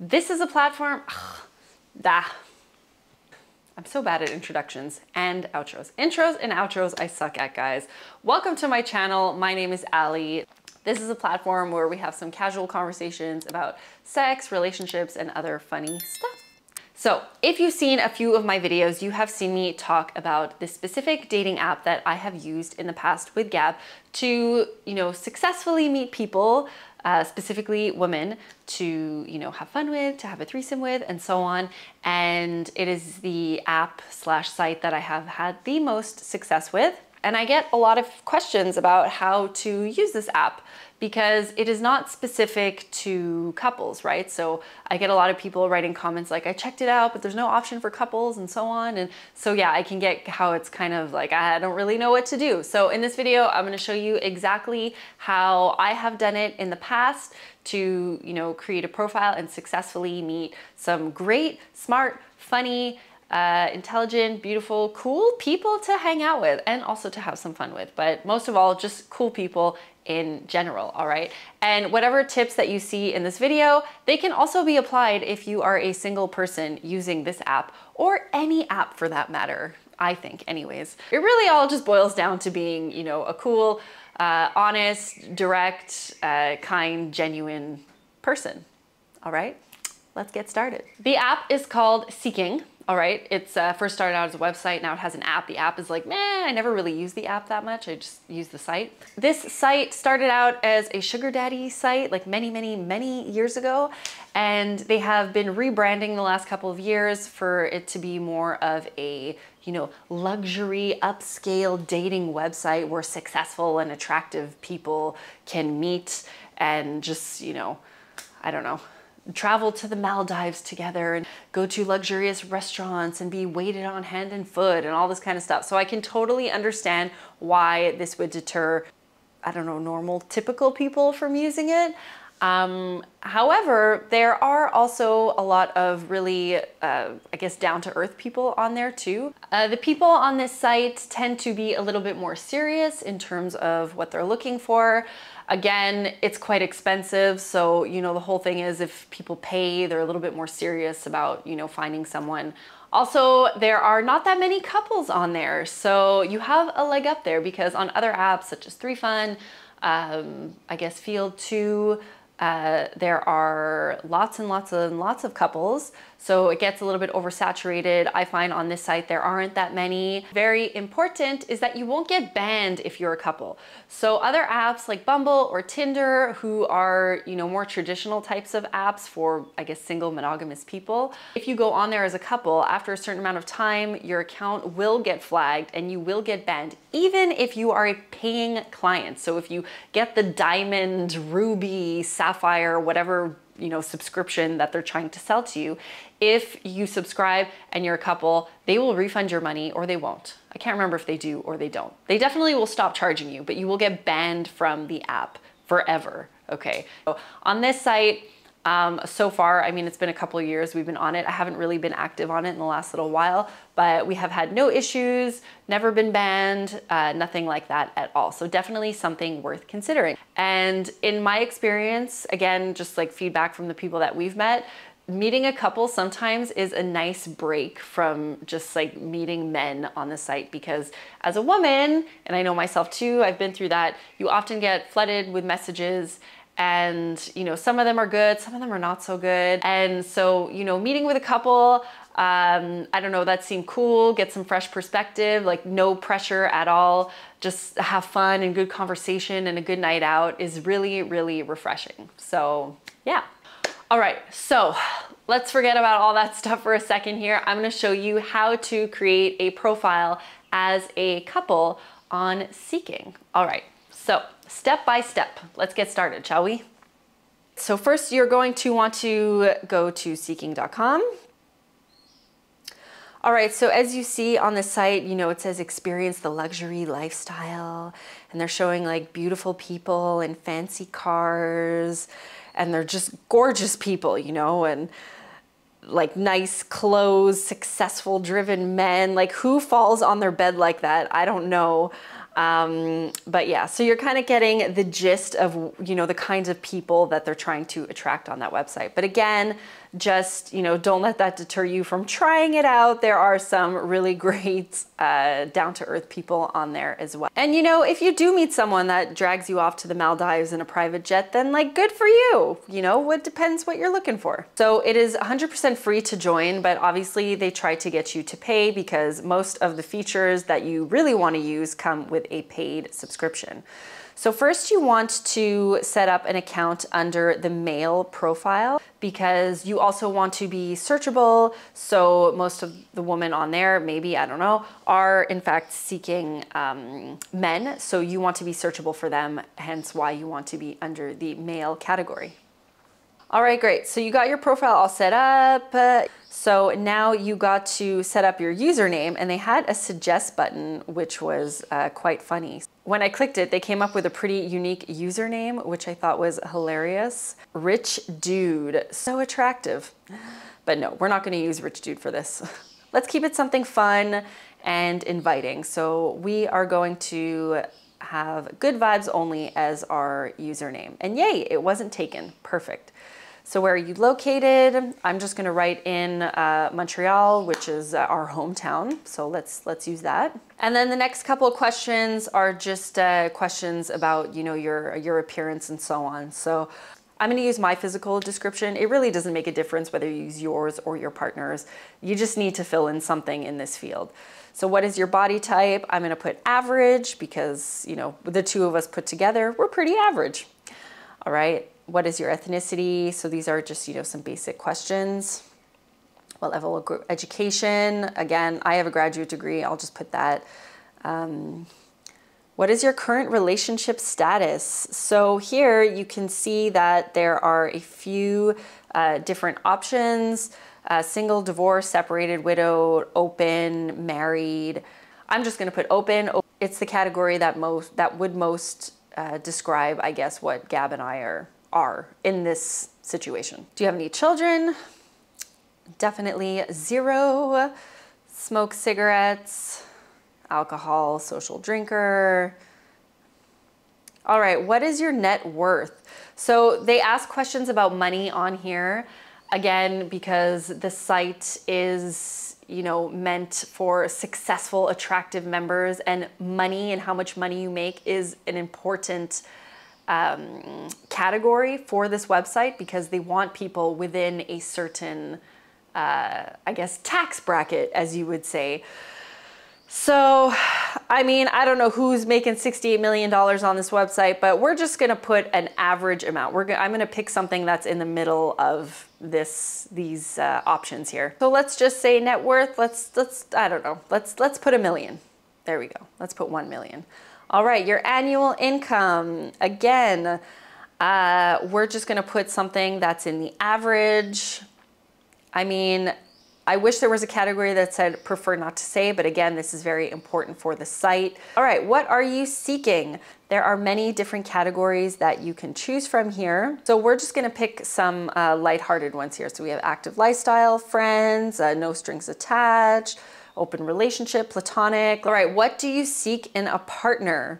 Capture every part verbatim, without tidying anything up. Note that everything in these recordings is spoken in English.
This is a platform, ugh, da. I'm so bad at introductions and outros. Intros and outros I suck at, guys. Welcome to my channel. My name is Ali. This is a platform where we have some casual conversations about sex, relationships, and other funny stuff. So if you've seen a few of my videos, you have seen me talk about this specific dating app that I have used in the past with Gab to, you know, successfully meet people, uh, specifically women, to, you know, have fun with, to have a threesome with, and so on. And it is the app slash site that I have had the most success with. And I get a lot of questions about how to use this app because it is not specific to couples, right? So I get a lot of people writing comments like, I checked it out, but there's no option for couples and so on. And so yeah, I can get how it's kind of like, I don't really know what to do. So in this video, I'm gonna show you exactly how I have done it in the past to, you know, create a profile and successfully meet some great, smart, funny, Uh, intelligent, beautiful, cool people to hang out with and also to have some fun with. But most of all, just cool people in general, all right? And whatever tips that you see in this video, they can also be applied if you are a single person using this app or any app for that matter, I think anyways. It really all just boils down to being, you know, a cool, uh, honest, direct, uh, kind, genuine person, all right? Let's get started. The app is called Seeking. All right, it's uh, first started out as a website, now it has an app. The app is like, meh, I never really use the app that much. I just use the site. This site started out as a sugar daddy site like many, many, many years ago. And they have been rebranding the last couple of years for it to be more of a, you know, luxury upscale dating website where successful and attractive people can meet and just, you know, I don't know, travel to the Maldives together and go to luxurious restaurants and be waited on hand and foot and all this kind of stuff. So I can totally understand why this would deter, I don't know, normal, typical people from using it. Um, however, there are also a lot of really, uh, I guess, down-to-earth people on there too. Uh, the people on this site tend to be a little bit more serious in terms of what they're looking for. Again, it's quite expensive. So, you know, the whole thing is if people pay, they're a little bit more serious about, you know, finding someone. Also, there are not that many couples on there. So you have a leg up there because on other apps such as THREESOME, um, I guess Field two, Uh, there are lots and lots and lots of couples, so it gets a little bit oversaturated. I find on this site there aren't that many. Very important is that you won't get banned if you're a couple. So other apps like Bumble or Tinder, who are, you know, more traditional types of apps for, I guess, single monogamous people, if you go on there as a couple, after a certain amount of time, your account will get flagged and you will get banned, even if you are a paying client. So if you get the diamond, ruby, sapphire, whatever, you know, subscription that they're trying to sell to you, if you subscribe and you're a couple, they will refund your money or they won't. I can't remember if they do or they don't. They definitely will stop charging you, but you will get banned from the app forever, okay? So on this site, Um, so far, I mean, it's been a couple of years we've been on it. I haven't really been active on it in the last little while, but we have had no issues, never been banned, uh, nothing like that at all. So definitely something worth considering. And in my experience, again, just like feedback from the people that we've met, meeting a couple sometimes is a nice break from just like meeting men on the site, because as a woman, and I know myself too, I've been through that, you often get flooded with messages. And, you know, some of them are good, some of them are not so good. And so, you know, meeting with a couple, um, I don't know, that seemed cool, get some fresh perspective, like no pressure at all, just have fun and good conversation and a good night out is really, really refreshing. So yeah. All right, so let's forget about all that stuff for a second here. I'm gonna show you how to create a profile as a couple on Seeking. All right. So step by step, let's get started, shall we? So first you're going to want to go to seeking dot com. All right, so as you see on the site, you know, it says experience the luxury lifestyle, and they're showing like beautiful people and fancy cars, and they're just gorgeous people, you know, and like nice clothes, successful driven men. Like who falls on their bed like that? I don't know. Um, but yeah, so you're kind of getting the gist of, you know, the kinds of people that they're trying to attract on that website. But again, just, you know, don't let that deter you from trying it out. There are some really great uh, down-to-earth people on there as well. And you know, if you do meet someone that drags you off to the Maldives in a private jet, then like good for you. You know, it depends what you're looking for. So it is one hundred percent free to join, but obviously they try to get you to pay because most of the features that you really want to use come with a paid subscription. So first you want to set up an account under the male profile because you also want to be searchable. So most of the women on there, maybe, I don't know, are in fact seeking um, men. So you want to be searchable for them, hence why you want to be under the male category. All right, great. So you got your profile all set up. Uh, so now you got to set up your username, and they had a suggest button, which was uh, quite funny. When I clicked it, they came up with a pretty unique username, which I thought was hilarious. Rich Dude, so attractive. But no, we're not gonna use Rich Dude for this. Let's keep it something fun and inviting. So we are going to have good vibes only as our username. And yay, it wasn't taken, perfect. So where are you located? I'm just gonna write in uh, Montreal, which is uh, our hometown. So let's let's use that. And then the next couple of questions are just uh, questions about, you know, your, your appearance and so on. So I'm gonna use my physical description. It really doesn't make a difference whether you use yours or your partner's. You just need to fill in something in this field. So what is your body type? I'm gonna put average because, you know, the two of us put together, we're pretty average. All right. What is your ethnicity? So these are just, you know, some basic questions. What level of education? Again, I have a graduate degree. I'll just put that. Um, what is your current relationship status? So here you can see that there are a few uh, different options. Uh, single, divorced, separated, widowed, open, married. I'm just gonna put open. It's the category that most that would most uh, describe, I guess, what Gab and I are. are in this situation. Do you have any children? Definitely zero. Smoke cigarettes, alcohol, social drinker. All right, what is your net worth? So they ask questions about money on here, again, because the site is, you know, meant for successful, attractive members, and money and how much money you make is an important Um, category for this website because they want people within a certain, uh, I guess, tax bracket, as you would say. So, I mean, I don't know who's making sixty-eight million dollars on this website, but we're just gonna put an average amount. We're gonna, I'm gonna pick something that's in the middle of this, these uh, options here. So let's just say net worth, let's, let's, I don't know, let's, let's put a million. There we go, let's put one million. All right, your annual income, again, uh, we're just gonna put something that's in the average. I mean, I wish there was a category that said prefer not to say, but again, this is very important for the site. All right, what are you seeking? There are many different categories that you can choose from here. So we're just gonna pick some uh, lighthearted ones here. So we have active lifestyle, friends, uh, no strings attached, open relationship, platonic. All right, what do you seek in a partner?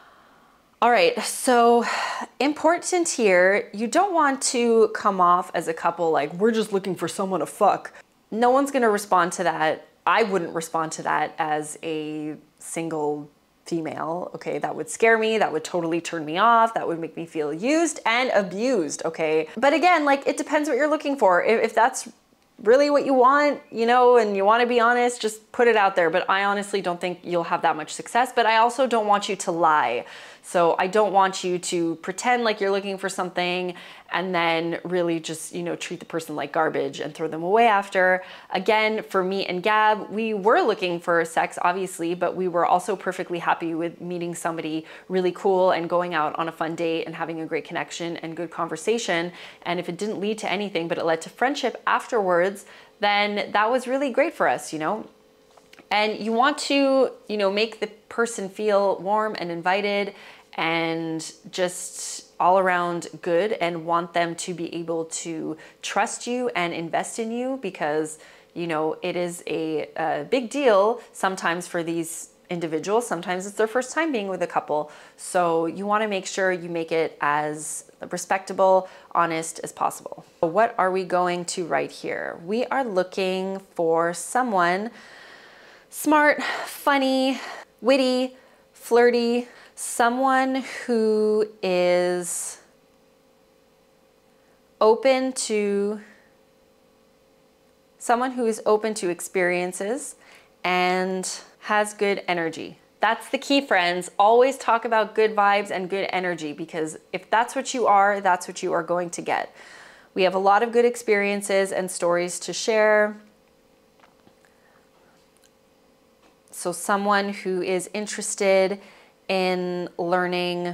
All right, so important here, you don't want to come off as a couple like, we're just looking for someone to fuck. No one's gonna respond to that. I wouldn't respond to that as a single female, okay? That would scare me, that would totally turn me off, that would make me feel used and abused, okay? But again, like, it depends what you're looking for. If, if that's really what you want, you know, and you want to be honest, just put it out there. But I honestly don't think you'll have that much success, but I also don't want you to lie. So I don't want you to pretend like you're looking for something and then really just, you know, treat the person like garbage and throw them away after. Again, for me and Gab, we were looking for sex, obviously, but we were also perfectly happy with meeting somebody really cool and going out on a fun date and having a great connection and good conversation. And if it didn't lead to anything, but it led to friendship afterwards, then that was really great for us, you know? And you want to, you know, make the person feel warm and invited and just all around good, and want them to be able to trust you and invest in you, because, you know, it is a, a big deal sometimes for these individuals. Sometimes it's their first time being with a couple. So you want to make sure you make it as respectable, honest as possible. What are we going to write here? We are looking for someone smart, funny, witty, flirty, someone who is open to someone who is open to experiences and has good energy. That's the key, friends. Always talk about good vibes and good energy, because if that's what you are, that's what you are going to get. We have a lot of good experiences and stories to share. So someone who is interested in learning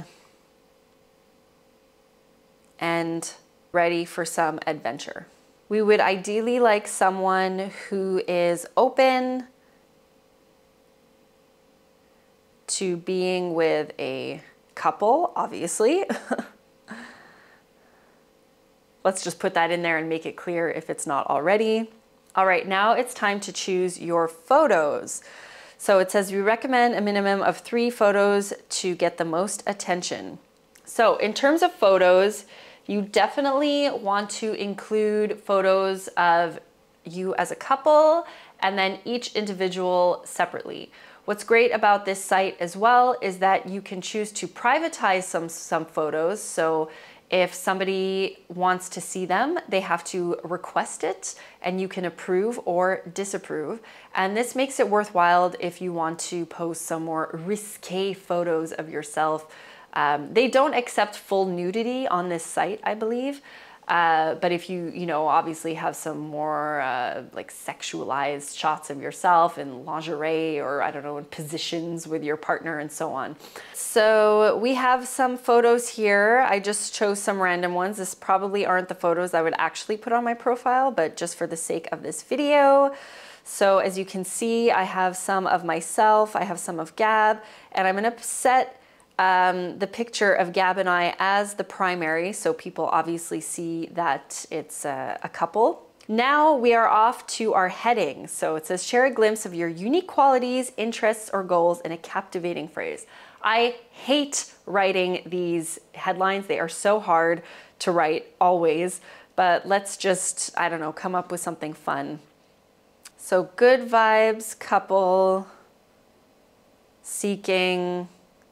and ready for some adventure. We would ideally like someone who is open to being with a couple, obviously. Let's just put that in there and make it clear if it's not already. All right, now it's time to choose your photos. So it says we recommend a minimum of three photos to get the most attention. So in terms of photos, you definitely want to include photos of you as a couple and then each individual separately. What's great about this site as well is that you can choose to privatize some, some photos. So if somebody wants to see them, they have to request it and you can approve or disapprove. And this makes it worthwhile if you want to post some more risque photos of yourself. Um, they don't accept full nudity on this site, I believe. Uh, but if you, you know, obviously have some more uh, like sexualized shots of yourself in lingerie or I don't know, in positions with your partner and so on. So we have some photos here. I just chose some random ones. This probably aren't the photos I would actually put on my profile, but just for the sake of this video. So as you can see, I have some of myself, I have some of Gab, and I'm gonna set Um, the picture of Gab and I as the primary, so people obviously see that it's a, a couple. Now we are off to our heading. So it says, share a glimpse of your unique qualities, interests, or goals in a captivating phrase. I hate writing these headlines. They are so hard to write always, but let's just, I don't know, come up with something fun. So good vibes, couple, seeking,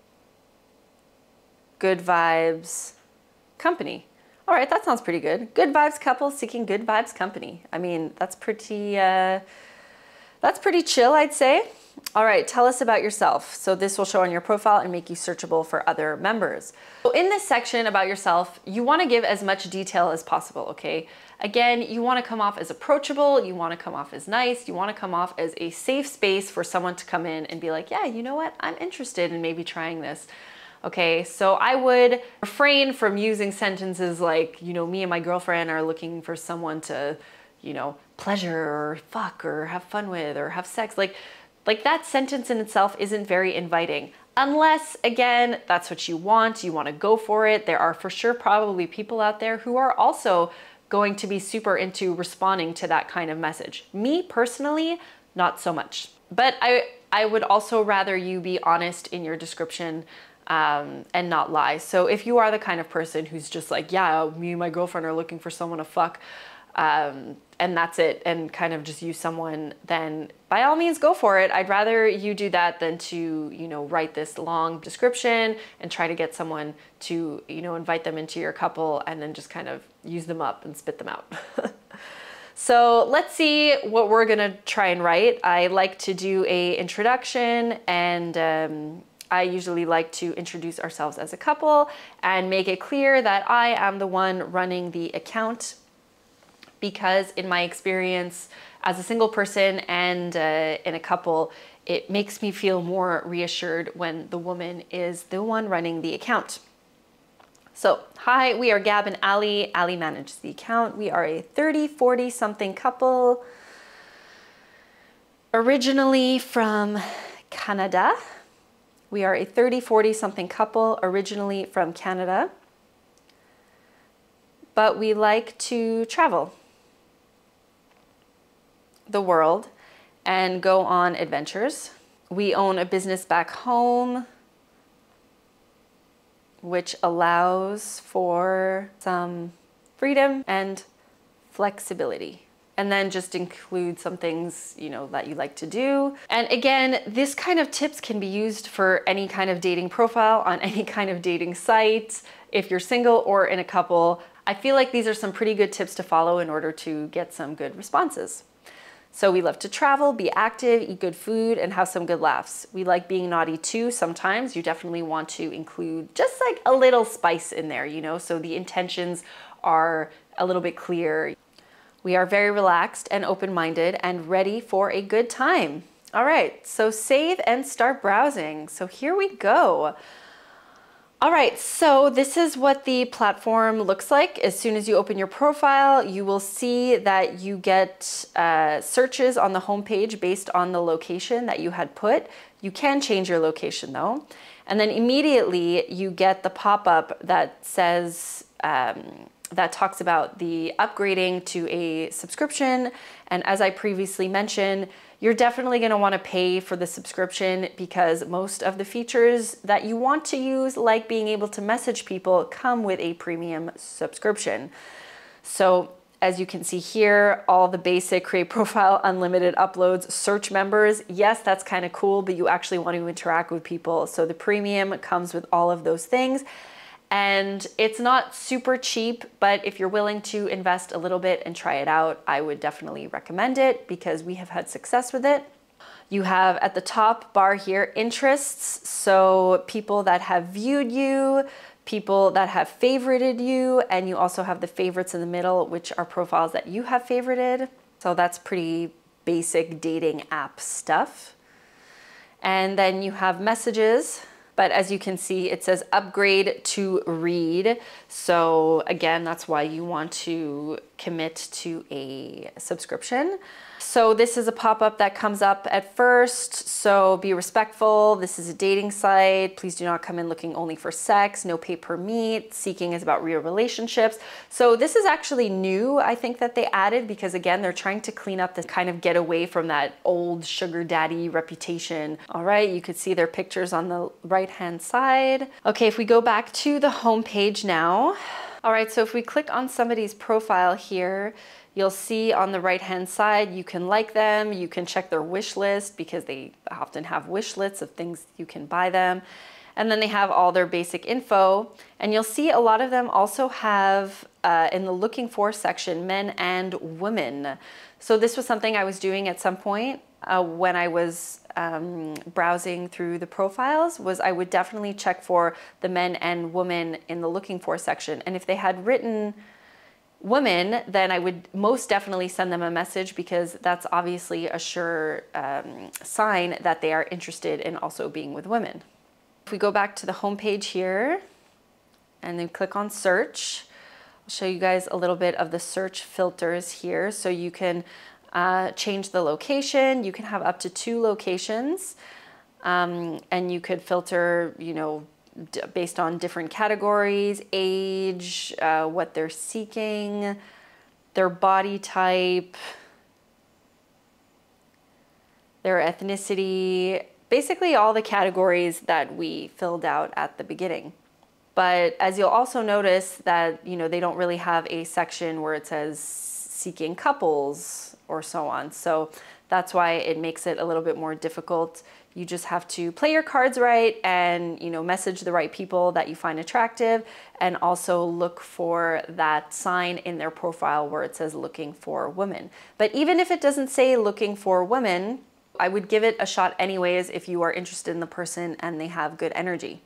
good vibes, company. All right, that sounds pretty good. Good vibes couple seeking good vibes company. I mean, that's pretty, uh, that's pretty chill, I'd say. All right, tell us about yourself. So this will show on your profile and make you searchable for other members. So in this section about yourself, you want to give as much detail as possible, okay? Again, you want to come off as approachable, you want to come off as nice, you want to come off as a safe space for someone to come in and be like, yeah, you know what, I'm interested in maybe trying this. Okay, so I would refrain from using sentences like, you know, me and my girlfriend are looking for someone to, you know, pleasure or fuck or have fun with or have sex. Like, like that sentence in itself isn't very inviting. Unless, again, that's what you want, you want to go for it. There are for sure probably people out there who are also going to be super into responding to that kind of message. Me personally, not so much. But I, I would also rather you be honest in your description Um, and not lie. So if you are the kind of person who's just like, yeah, me and my girlfriend are looking for someone to fuck, um, and that's it, and kind of just use someone, then by all means go for it. I'd rather you do that than to, you know, write this long description and try to get someone to, you know, invite them into your couple and then just kind of use them up and spit them out. So let's see what we're gonna try and write. I like to do a introduction, and um, I usually like to introduce ourselves as a couple and make it clear that I am the one running the account, because in my experience as a single person and uh, in a couple, it makes me feel more reassured when the woman is the one running the account. So, hi, we are Gab and Ali. Ali manages the account. We are a thirty, forty something couple, originally from Canada. We are a thirty, forty something couple, originally from Canada, but we like to travel the world and go on adventures. We own a business back home. which allows for some freedom and flexibility. And then just include some things, you know, that you like to do. And again, this kind of tips can be used for any kind of dating profile on any kind of dating site, if you're single or in a couple. I feel like these are some pretty good tips to follow in order to get some good responses. So we love to travel, be active, eat good food, and have some good laughs. We like being naughty too sometimes. You definitely want to include just like a little spice in there, you know, so the intentions are a little bit clear. We are very relaxed and open-minded and ready for a good time. All right, so save and start browsing. So here we go. All right, so this is what the platform looks like. As soon as you open your profile, you will see that you get uh, searches on the homepage based on the location that you had put. You can change your location though. And then immediately you get the pop-up that says, um, that talks about the upgrading to a subscription. And as I previously mentioned, you're definitely going to want to pay for the subscription because most of the features that you want to use, like being able to message people, come with a premium subscription. So as you can see here, all the basic create profile, unlimited uploads, search members. Yes, that's kind of cool, but you actually want to interact with people. So the premium comes with all of those things. And it's not super cheap, but if you're willing to invest a little bit and try it out, I would definitely recommend it because we have had success with it. You have at the top bar here, interests. So people that have viewed you, people that have favorited you, and you also have the favorites in the middle, which are profiles that you have favorited. So that's pretty basic dating app stuff. And then you have messages. But as you can see, it says upgrade to read. So again, that's why you want to commit to a subscription. So this is a pop-up that comes up at first. So be respectful. This is a dating site. Please do not come in looking only for sex. No pay per meet. Seeking is about real relationships. So this is actually new, I think, that they added because again, they're trying to clean up this kind of get away from that old sugar daddy reputation. All right, you could see their pictures on the right-hand side. Okay, if we go back to the home page now. All right, so if we click on somebody's profile here, you'll see on the right-hand side, you can like them, you can check their wish list because they often have wish lists of things you can buy them. And then they have all their basic info. And you'll see a lot of them also have, uh, in the looking for section, men and women. So this was something I was doing at some point uh, when I was um, browsing through the profiles, was I would definitely check for the men and women in the looking for section. And if they had written women, then I would most definitely send them a message because that's obviously a sure um, sign that they are interested in also being with women. If we go back to the home page here and then click on search, I'll show you guys a little bit of the search filters here. So you can uh, change the location. You can have up to two locations um, and you could filter, you know, based on different categories, age, uh, what they're seeking, their body type, their ethnicity, basically all the categories that we filled out at the beginning. But as you'll also notice that, you know, they don't really have a section where it says seeking couples or so on. So that's why it makes it a little bit more difficult. You just have to play your cards right and, you know, message the right people that you find attractive and also look for that sign in their profile where it says looking for women. But even if it doesn't say looking for women, I would give it a shot anyways if you are interested in the person and they have good energy.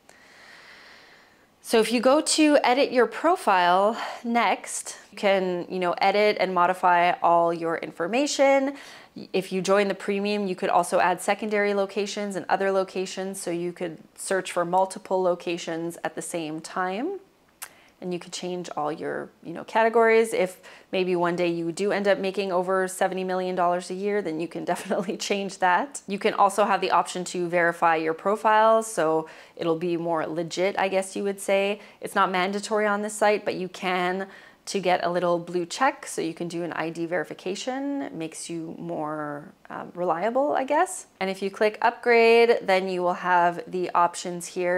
So if you go to edit your profile next, you can, you know, edit and modify all your information. If you join the premium, you could also add secondary locations and other locations. So you could search for multiple locations at the same time. And you could change all your, you know, categories. If maybe one day you do end up making over seventy million dollars a year, then you can definitely change that. You can also have the option to verify your profile. So it'll be more legit, I guess you would say. It's not mandatory on this site, but you can to get a little blue check. So you can do an I D verification. It makes you more um, reliable, I guess. And if you click upgrade, then you will have the options here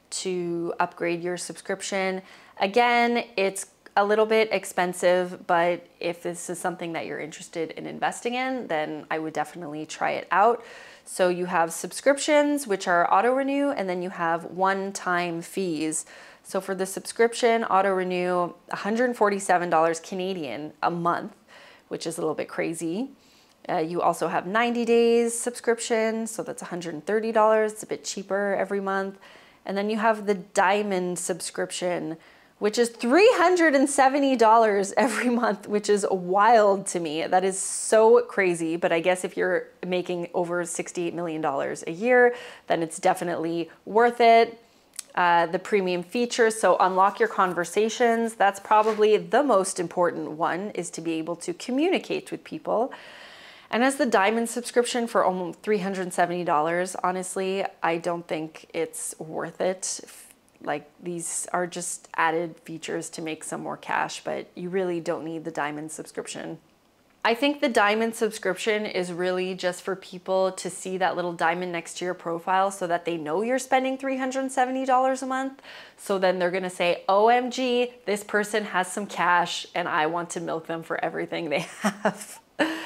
to upgrade your subscription. Again, it's a little bit expensive, but if this is something that you're interested in investing in, then I would definitely try it out. So you have subscriptions, which are auto renew, and then you have one-time fees. So for the subscription, auto renew, one hundred forty-seven dollars Canadian a month, which is a little bit crazy. Uh, you also have ninety days subscription, so that's one hundred thirty dollars. It's a bit cheaper every month. And then you have the diamond subscription, which is three hundred seventy dollars every month, which is wild to me. That is so crazy. But I guess if you're making over sixty-eight million dollars a year, then it's definitely worth it. Uh, the premium features, so unlock your conversations. That's probably the most important one, is to be able to communicate with people. And as the diamond subscription for almost three hundred seventy dollars, honestly, I don't think it's worth it. Like, these are just added features to make some more cash, but you really don't need the diamond subscription. I think the diamond subscription is really just for people to see that little diamond next to your profile so that they know you're spending three hundred seventy dollars a month. So then they're gonna say, O M G, this person has some cash and I want to milk them for everything they have.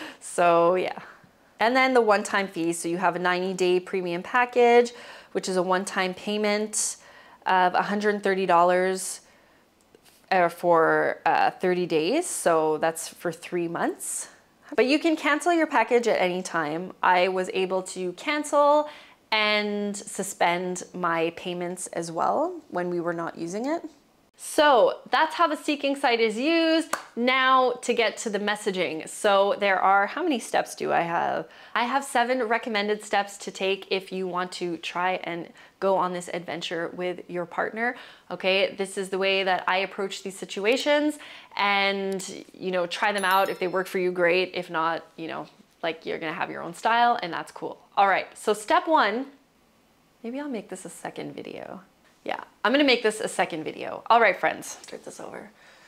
So yeah. And then the one-time fee. So you have a ninety day premium package, which is a one-time payment of one hundred thirty dollars uh, for uh, thirty days. So that's for three months. But you can cancel your package at any time. I was able to cancel and suspend my payments as well when we were not using it. So that's how the seeking site is used. Now to get to the messaging. So there are, how many steps do I have? I have seven recommended steps to take if you want to try and go on this adventure with your partner. Okay, this is the way that I approach these situations, and you know, try them out. If they work for you, great. If not, you know, like, you're gonna have your own style, and that's cool. All right, so step one, maybe I'll make this a second video. Yeah, I'm gonna make this a second video. All right, friends, start this over.